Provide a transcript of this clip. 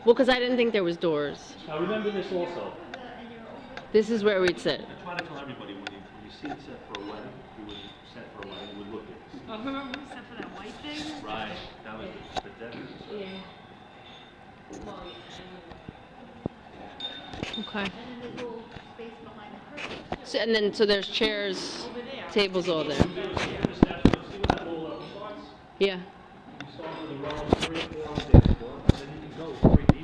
Well, because I didn't think there was doors. Now remember this also. This is where we'd sit. I try to tell everybody when you see it set for a wedding, you would set for a wedding, you would look at this. Oh, remember we set for that white thing? Right. That was the definite. Yeah. Okay. So, and then, so there's chairs, tables all there. Yeah. You start with a row of 3 or 4 on the dance floor, and then you can go 3 deep.